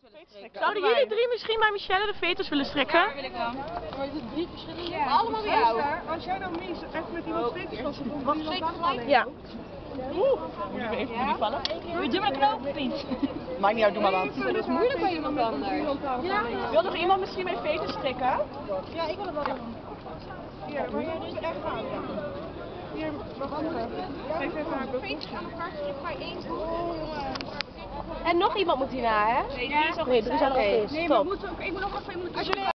Zouden jullie drie misschien bij Michelle de veters willen strekken? Ja, wil ik wel. Maar dit is 3 verschillende. Ja. Allemaal bij jou. Als jij nou mee echt met iemand veters was, dan Mag ik zeker gelijk? Ja. Oeh, moet ik even jullie vallen? Doe maar knoop of niet? Maakt niet uit, doe maar wat. Dat is moeilijk bij iemand anders. Ja. Wil nog iemand misschien bij veters strikken? Ja, ik wil het wel doen. Ja, maar jij moet echt gaan. Hier, wacht even. Geef even haar boek. Veters aan elkaar terug bij één. En nog iemand moet hierna, hè? Nee, die is al Nee, er is al nog eens. Nee, maar ik moet nog even